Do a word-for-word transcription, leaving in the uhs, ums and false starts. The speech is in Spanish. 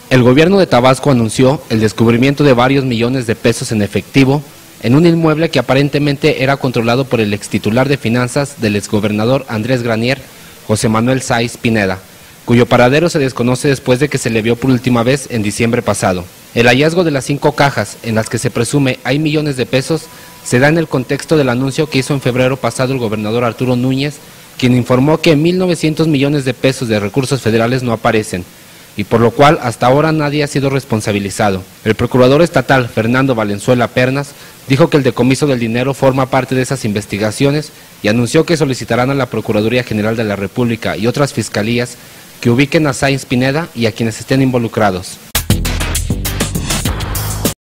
El gobierno de Tabasco anunció el descubrimiento de varios millones de pesos en efectivo en un inmueble que aparentemente era controlado por el extitular de finanzas del exgobernador Andrés Granier, José Manuel Sáiz Pineda, cuyo paradero se desconoce después de que se le vio por última vez en diciembre pasado. El hallazgo de las cinco cajas, en las que se presume hay millones de pesos, se da en el contexto del anuncio que hizo en febrero pasado el gobernador Arturo Núñez, quien informó que mil novecientos millones de pesos de recursos federales no aparecen, y por lo cual hasta ahora nadie ha sido responsabilizado. El procurador estatal, Fernando Valenzuela Pernas, dijo que el decomiso del dinero forma parte de esas investigaciones y anunció que solicitarán a la Procuraduría General de la República y otras fiscalías que ubiquen a Sáiz Pineda y a quienes estén involucrados.